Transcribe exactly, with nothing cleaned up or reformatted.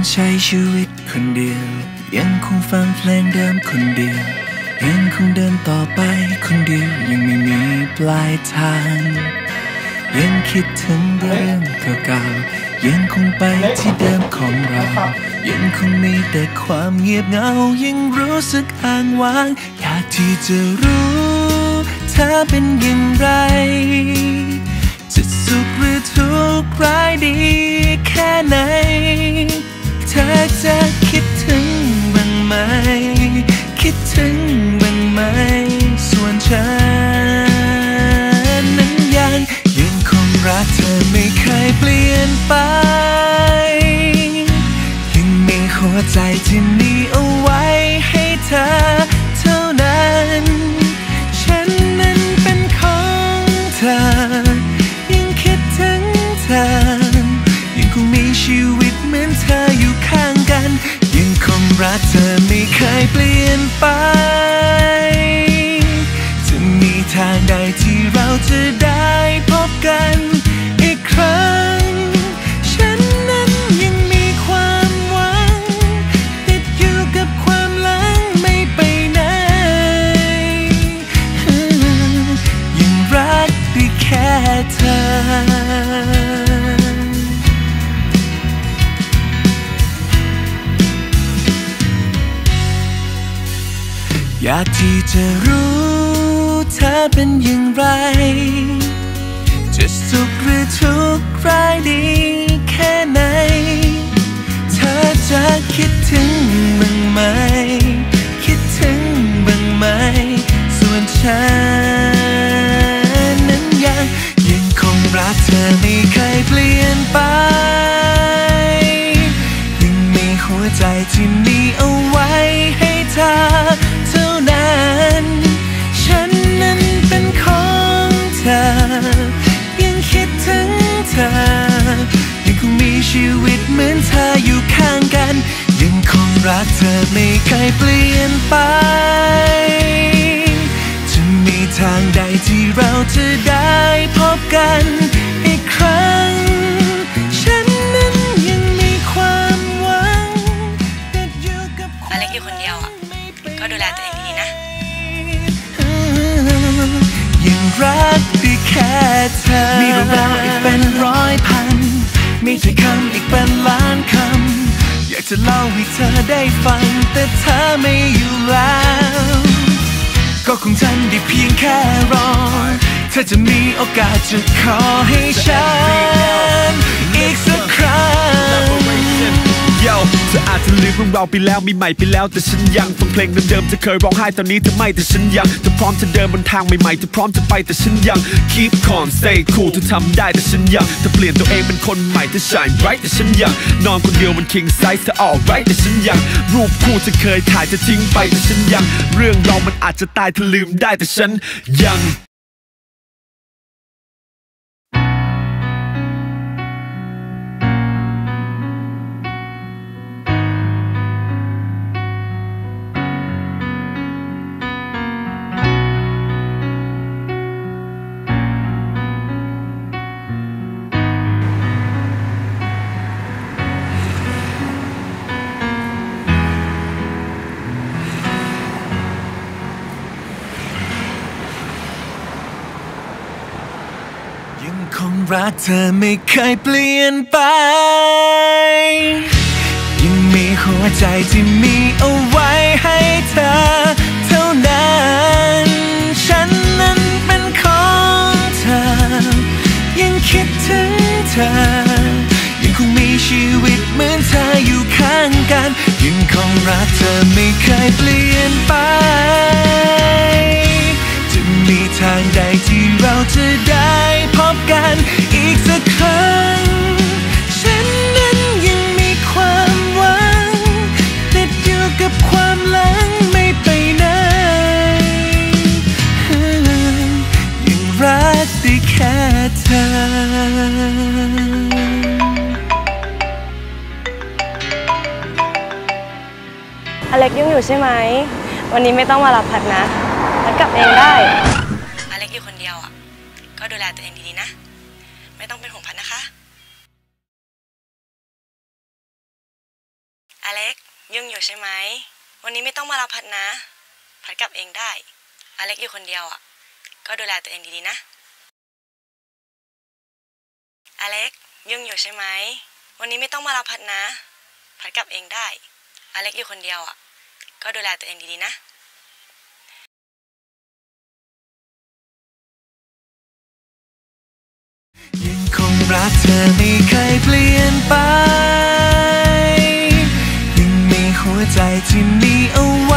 ใช้ชีวิตคนเดียวยังคงฟังเพลงเดิมคนเดียวยังคงเดินต่อไปคนเดียวยังไม่มีปลายทางยังคิดถึงเรื่องเก่าๆยังคงไปที่เดิมของเรายังคงมีแต่ความเงียบเหงายังรู้สึกอ้างว้างอยากที่จะรู้เธอเป็นอย่างไรจะสุขหรือทุกข์ร้ายดีแค่ไหนเธอจะคิดถึงบ้างไหมคิดถึงบ้างไหมส่วนฉันนั้นยังยังคงรักเธอไม่เคยเปลี่ยนไปยังมีหัวใจที่มีเอาไว้ให้เธอเท่านั้นฉันนั้นเป็นของเธอยังคิดถึงเธอยังคงมีชีวิตเหมือนเธออยู่ข้างกันยังคงรักเธอไม่เคยเปลี่ยนไปจะมีทางใดที่เราจะได้พบกันอีกครั้งฉันนั้นยังมีความหวังติดอยู่กับความหลังไม่ไปไหนยังรักได้แค่เธออยากที่จะรู้เธอเป็นอย่างไรจะสุขหรือทุกข์ร้ายดีแค่ไหนเธอจะคิดถึงบ้างไหมคิดถึงบ้างไหมส่วนฉันนั้นยังยังคงรักเธอไม่เคยเปลี่ยนไปยังมีหัวใจที่มีเอาไว้ให้เธอเท่านั้นฉันนั้นเป็นของเธอยังคิดถึงเธอยังคงมีชีวิตเหมือนเธออยู่ข้างกันยังคงรักเธอไม่เคยเปลี่ยนไปจะมีทางใดที่เราจะได้พบกันอีกครั้งฉันนั้นยังมีความหวังติดอยู่กับอเล็กอยู่คนเดียวอ่ะก็ดูแลตัวเองดีๆนะยังรักได้แค่เธอมีเรื่องราวอีกเป็นร้อยพันมีถ้อยคำอีกเป็นล้านคำอยากจะเล่าให้เธอได้ฟังแต่เธอไม่อยู่แล้วก็คงทำได้เพียงแค่รอเธอจะมีโอกาสจะขอให้ฉันอีกสักครั้งเธออาจจะลืมเรื่องเราไปแล้วมีใหม่ไปแล้วแต่ฉันยังฟังเพลงเดิมๆเธอเคยร้องไห้ตอนนี้เธอไม่แต่ฉันยังเธอพร้อมจะเดินบนทางใหม่ๆเธอพร้อมจะไปแต่ฉันยัง keep on stay cool เธอทำได้แต่ฉันยังเธอเปลี่ยนตัวเองเป็นคนใหม่เธอ shine bright แต่ฉันยังนอนคนเดียวบน king size เธอ alright แต่ฉันยังรูปคู่เธอเคยถ่ายเธอทิ้งไปแต่ฉันยังเรื่องเรามันอาจจะตายเธอลืมได้แต่ฉันยังยังคงรักเธอไม่เคยเปลี่ยนไปยังมีหัวใจที่มีเอาไว้ให้เธอเท่านั้นฉันนั้นเป็นของเธอยังคิดถึงเธอยังคงมีชีวิตเหมือนเธออยู่ข้างกันยังคงรักเธอไม่เคยเปลี่ยนไปจะมีทางใดที่เราจะได้พบกันอีกสักครั้งฉันนั้นยังมีความหวังติดอยู่กับความหลังไม่ไปไหนยังรักได้แค่เธออเล็กยุ่งอยู่ใช่ไหมวันนี้ไม่ต้องมารับพัดนะพัดกลับเองได้อเล็กอยู่คนเดียวอ่ะก็ดูแลตัวเองดีๆนะไม่ต้องเป็นห่วงพัดนะคะยุ่งอยู่ใช่ไหมวันนี้ไม่ต้องมารับพัดนะพัดกลับเองได้อเล็กอยู่คนเดียวอ่ะก็ดูแลตัวเองดีๆนะอเล็กยุ่งอยู่ใช่ไหมวันนี้ไม่ต้องมารับพัดนะพัดกลับเองได้อเล็กอยู่คนเดียวอ่ะก็ดูแลตัวเองดีๆนะยังคงรักเธอไม่เคยเปลี่ยนไปยังมีหัวใจที่มีเอาไว้